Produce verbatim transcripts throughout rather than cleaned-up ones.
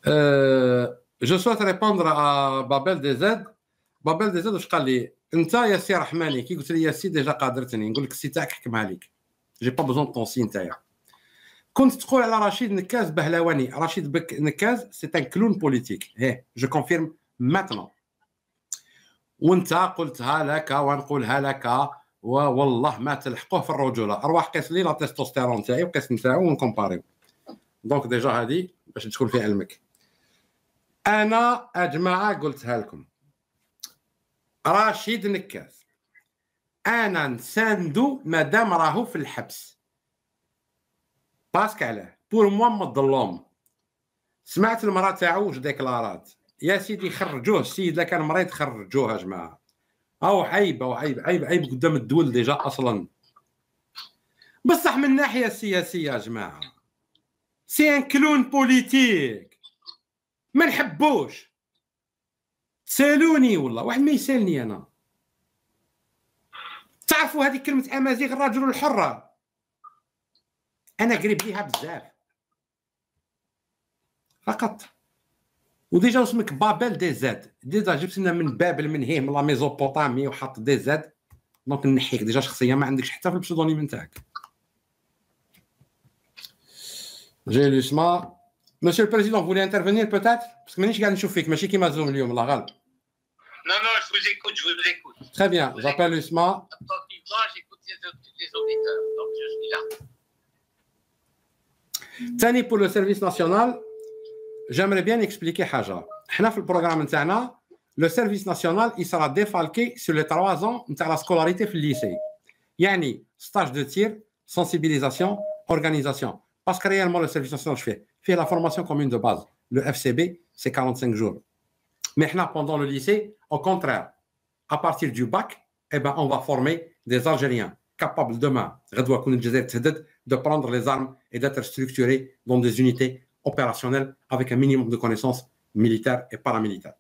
أه جو سويت ريبوندر ا بابيل دي زاد. بابيل دي زاد واش قال لي؟ انت يا سي رحماني كي قلت لي يا سي ديجا قادرتني نقول لك السي تاعك حكمها ليك، جي با بوزون طون سي نتايا. كنت تقول على رشيد نكاز بهلواني، رشيد بك نكاز سي ان كلون بوليتيك، هي جو كونفيرم ماتنون. وانت قلتها لك ونقولها لك، والله ما تلحقوه في الرجوله. ارواح قيس لي لا تستوستيرون تاعي وقيس نتاعو ونكومباريو. دونك ديجا هذه باش تكون في علمك. انا اجماعه قلتها لكم، رشيد نكاز انا نساندو مادام راهو في الحبس باسكو علاه بور موا مظلوم. سمعت المراه تاعو واش ديكلارات، يا سيدي خرجوه السيد، لا كان مريض خرجوه يا جماعه. او عيب او عيب عيب عيب قدام الدول ديجا اصلا. بصح من الناحيه السياسيه يا جماعه سي ان كلون بوليتيك ما نحبوش. سالوني والله، واحد ما يسالني انا. تعرفوا هذه كلمه امازيغ الرجل الحر، انا قريب ليها بزاف فقط. وديجا اسمك بابل دي زاد، ديجا جبت لنا من بابل من هيه من لا ميزوبوطامي وحط دي زاد، دونك نحيك ديجا شخصيا ما عندكش حتى في البسودونيم نتاعك. جي لوسما مسيو البريزيدون فولي انترفينير بوتات باسكو مانيش قاعد نشوف فيك، ماشي كيما زوم اليوم الله غالب. Non, non, je vous écoute, je vous écoute. Très bien, j'appelle Usma. Attentivement, j'écoute les auditeurs, donc je suis là. Tani pour le service national, j'aimerais bien expliquer حاجة. حنا في البروغرام نتاعنا le service national il sera défalqué sur les trois ans نتاع la scolarité في الليسي. يعني stage de tir, sensibilisation, organisation. Parce que réellement le service national je fais fait la formation commune de base. Le F C B c'est quarante-cinq jours. Mais pendant le lycée, au contraire, à partir du bac, eh ben, on va former des Algériens capables demain de prendre les armes et d'être structurés dans des unités opérationnelles avec un minimum de connaissances militaires et paramilitaires.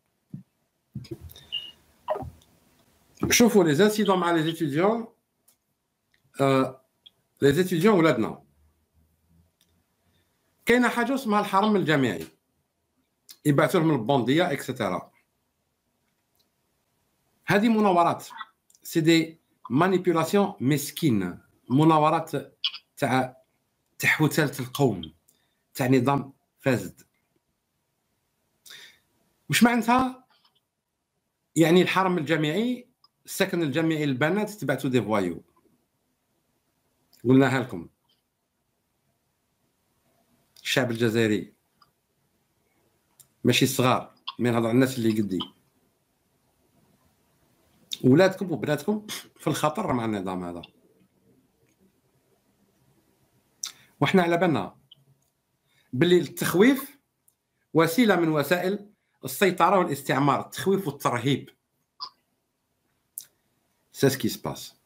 Je vois les incidents avec les étudiants, euh, les étudiants ولادنا. كاينه حاجه اسمها الحرم الجامعي. يبعثوا لهم البونديه اكسترا. هذه مناورات سي دي مانيبيولاسيون مسكين، مناورات تاع تحويتات القوم تاع نظام فاسد. واش معناتها؟ يعني الحرم الجامعي السكن الجامعي للبنات تبعتوا دي فوايو. قلناها لكم الشعب الجزائري ماشي الصغار، من هضر الناس اللي قدي. ولادكم وبناتكم في الخطر مع النظام هذا. وحنا على بالنا باللي التخويف وسيله من وسائل السيطره والاستعمار، التخويف والترهيب. سي سكي سباس.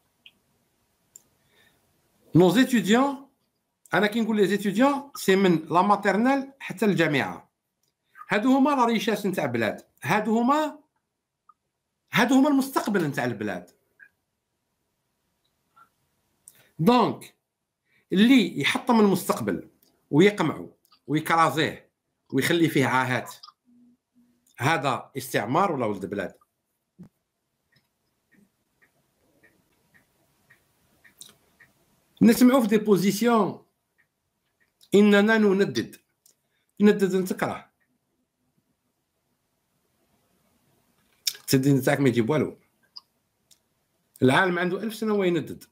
نوز étudiants، انا كي نقول لي étudiants سي من لا ماتيرنال حتى الجامعه. هادو هما لا ريشاس نتاع بلاد، هادو هما هادو هما المستقبل نتاع البلاد. دونك اللي يحطم المستقبل ويقمعه ويكرازيه ويخلي فيه عاهات، هذا استعمار ولا ولد بلاد؟ نسمعوا في دي بوزيسيون اننا نندد. ندد نتكره، التدين نتاعك ما يجيب والو. العالم عنده ألف سنه ويندد.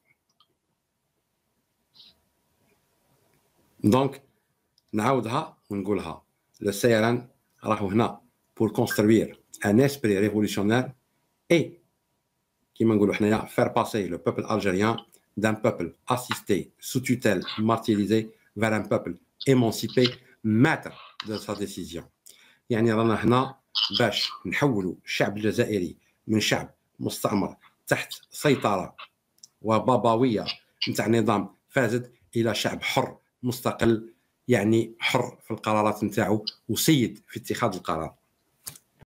دونك نعاودها ونقولها، السيران راهو هنا بور كونستروير ان اسبري ريفولوشنير اي كيما نقولوا حنايا فير باسي لو بوبل الجيريان دان بوبل اسيستي سو توتيل مارتيريزي فير ان بوبل émancipé maître de sa décision. يعني رانا هنا باش نحولوا الشعب الجزائري من شعب مستعمر تحت سيطرة وبابوية نتاع نظام فاسد إلى شعب حر مستقل، يعني حر في القرارات نتاعو وسيد في اتخاذ القرار.